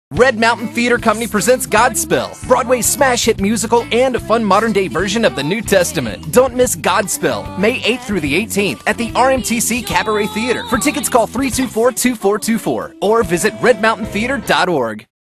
Red Mountain Theater Company presents Godspell, Broadway's smash hit musical and a fun modern-day version of the New Testament. Don't miss Godspell, May 8th through the 18th at the RMTC Cabaret Theater. For tickets, call 324-2424 or visit redmountaintheater.org.